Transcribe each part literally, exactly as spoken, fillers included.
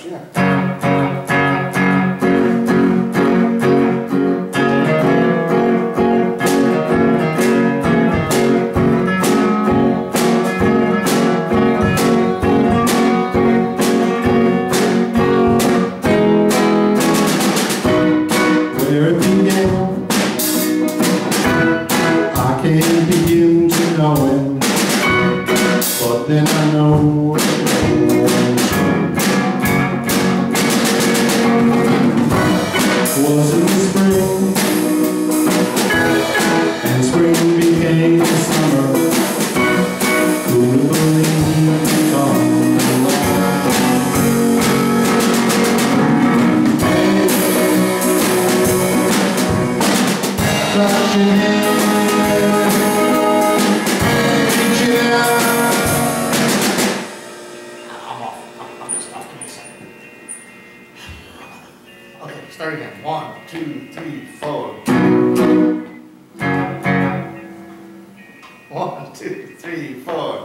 perhaps, yeah. Can't begin to know it, but then I know it. Was in the spring, and spring became summer. Who would believe it come along? Okay, start again. One, two, three, four. One, two, three, four.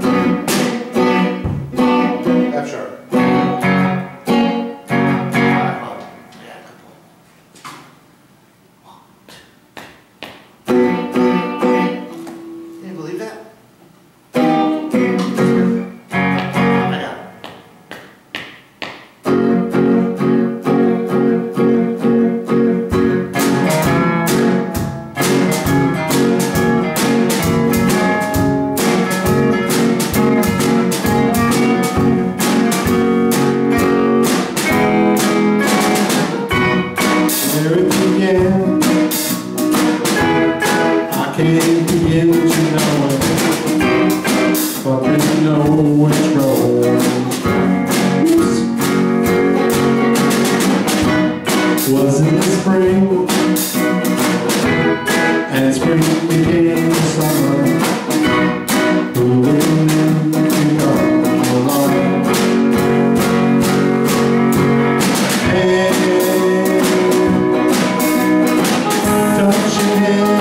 F sharp. Can you believe that? I can't begin to know it, but then know which road was in the spring, and spring became summer. Who will then come along? Hey, touching it.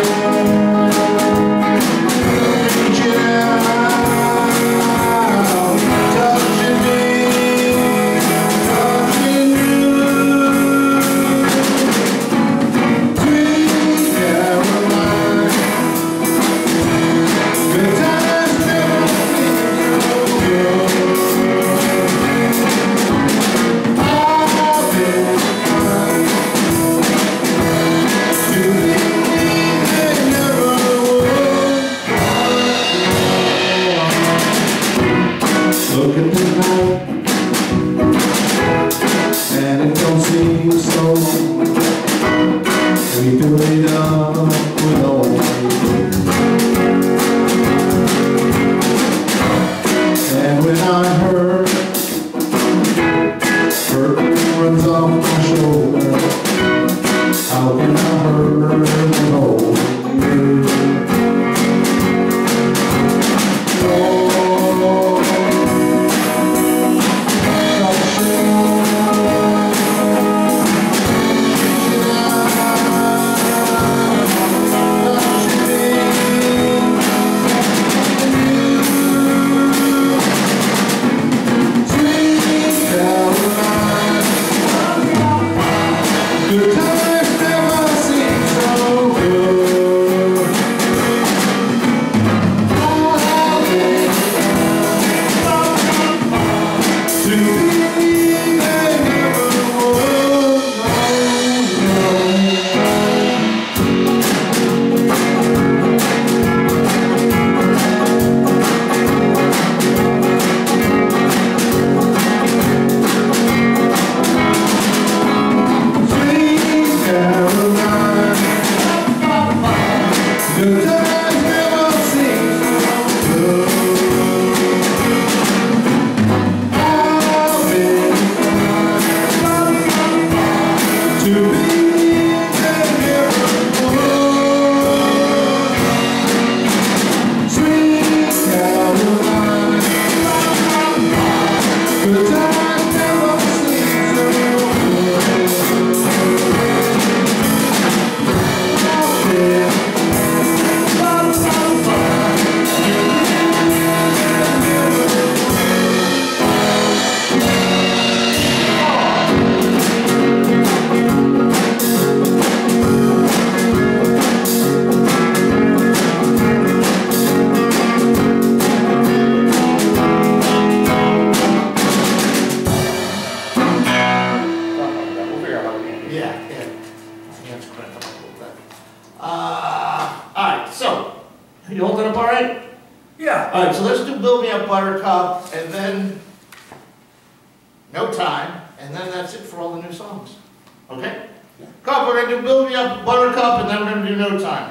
up all right? Yeah. All right, so let's do Build Me Up Buttercup, and then No Time, and then that's it for all the new songs. Okay? Come on, we're gonna do Build Me Up Buttercup, and then we're gonna do No Time.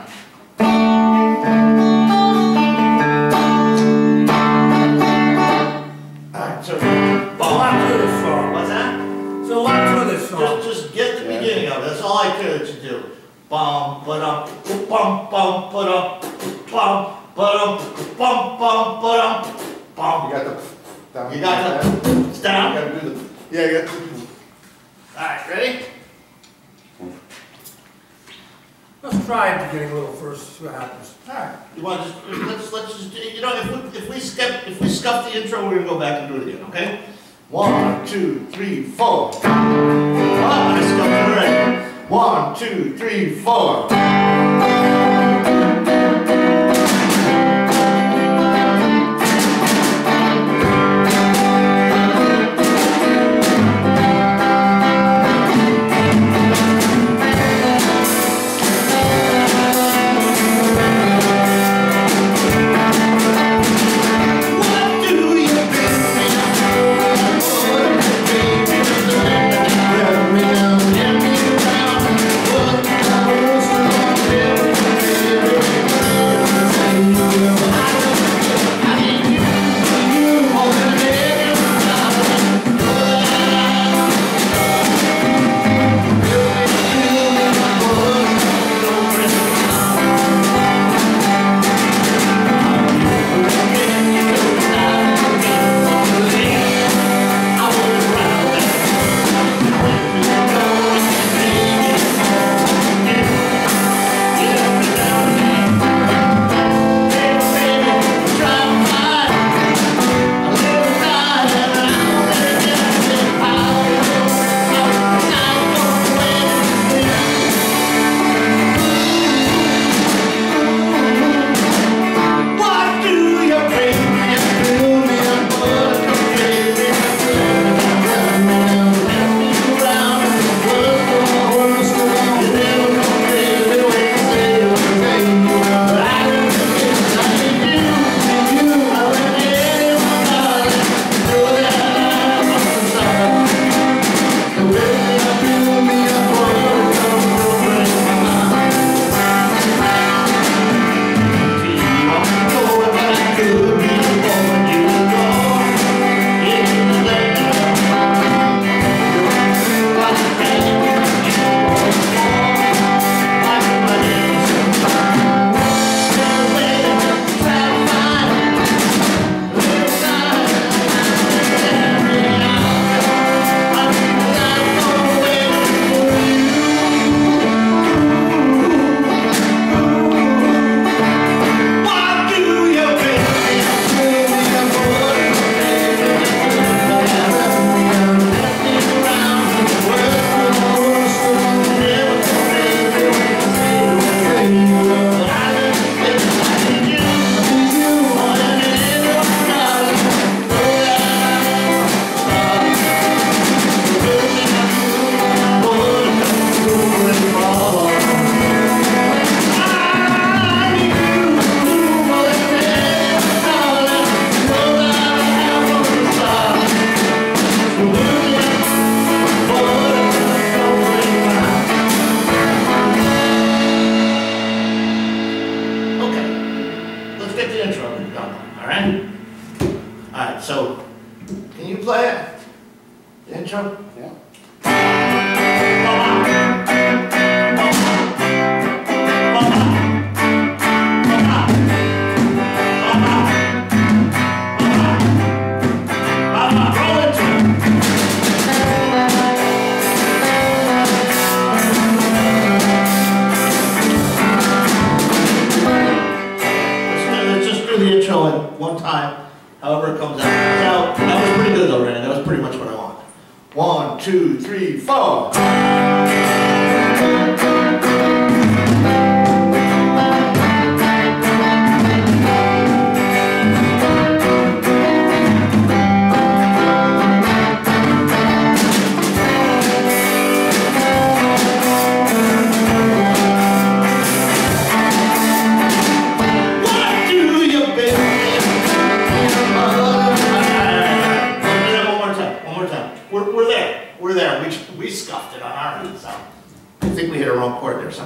Alright, so Well, I'm to this song. what's that? So I'm to this song. Just, just get the beginning of it. That's all I could to do. Bum, ba-dum, bum, bum, ba-dum, bum, ba-dum, bum, bum, ba-dum, bum. You got the. down- You got the, it's You down. gotta do the, yeah, you got the. Alright, ready? Let's try at the beginning a little first, see what happens. Alright. You want to just, let's, let's just, you know, if we, if we skip, if we scuff the intro, we're gonna go back and do it again, okay? One, two, three, four. Oh, I scuffed it already. One, two, three, four. intro? Yeah. Let's just do the intro at one time, however it comes out. Now, that was pretty good though, Randy. That was pretty much what I want. One, two, three, four. What do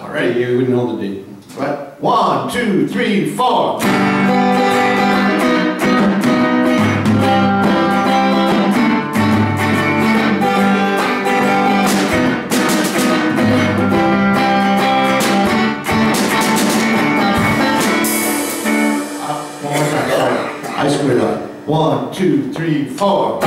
All right. You wouldn't hold the D. Right. One, two, three, four. I screwed up. One, two, three, four.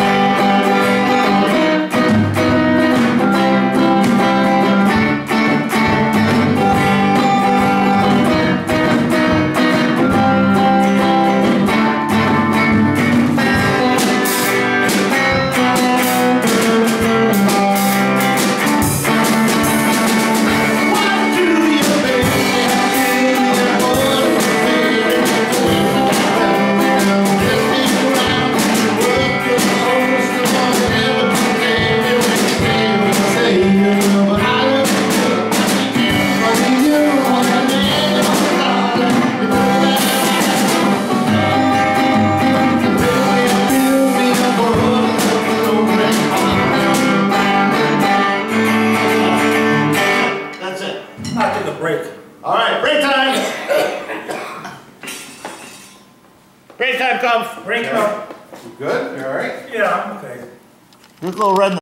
I'll take a break. All right, break time. Break time comes. Break up. You good? You all right? Yeah, I'm okay. This little red.